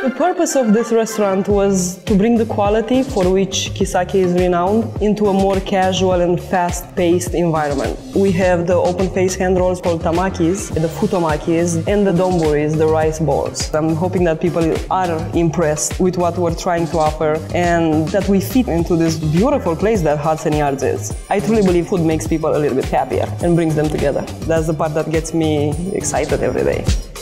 The purpose of this restaurant was to bring the quality for which Kissaki is renowned into a more casual and fast-paced environment. We have the open-face hand rolls called tamakis, the futomakis, and the donburis, the rice balls. I'm hoping that people are impressed with what we're trying to offer and that we fit into this beautiful place that Hudson Yards is. I truly believe food makes people a little bit happier and brings them together. That's the part that gets me excited every day.